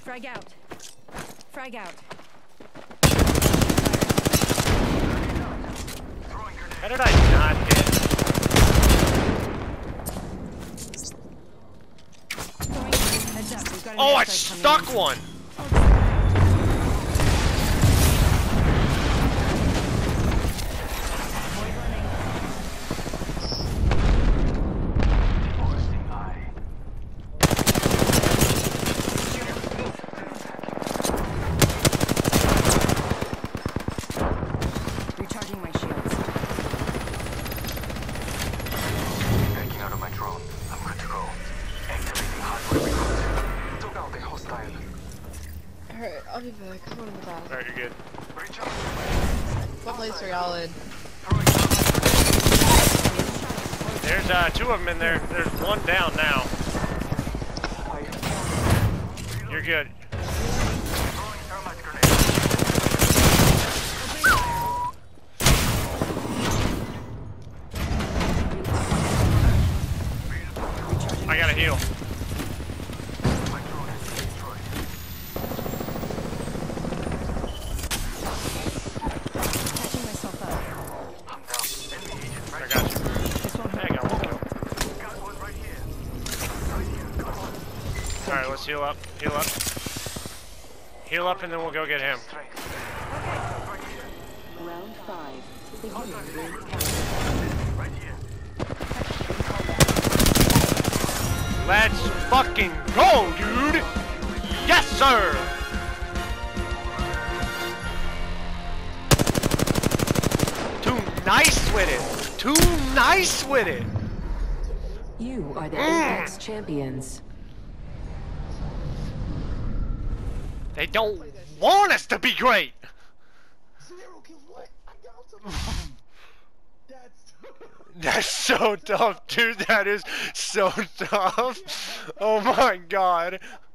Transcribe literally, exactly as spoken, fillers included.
Frag out. Frag out. How did I not hit? Heads up, we've got an Oh, I airstrike coming stuck in. one! Recharging my shields. Backing out of my drone. I'm good to go. Activating hardware recruit. Took out a hostile. Alright, I'll be back. I'm going to the bathroom. Alright, you're good. What place are y'all in? There's uh, two of them in there. There's one down now. You're good. I gotta heal. Catching myself up. I got you. This won't hurt. Hang on, we'll kill. Alright, let's heal up. Heal up. Heal up and then we'll go get him. Round five. Beginning ring Let's fucking go, dude! Yes, sir! Too nice with it! Too nice with it! You are the Mm. Apex champions. They don't want us to be great! That's so tough, dude. That is so tough. Oh my god.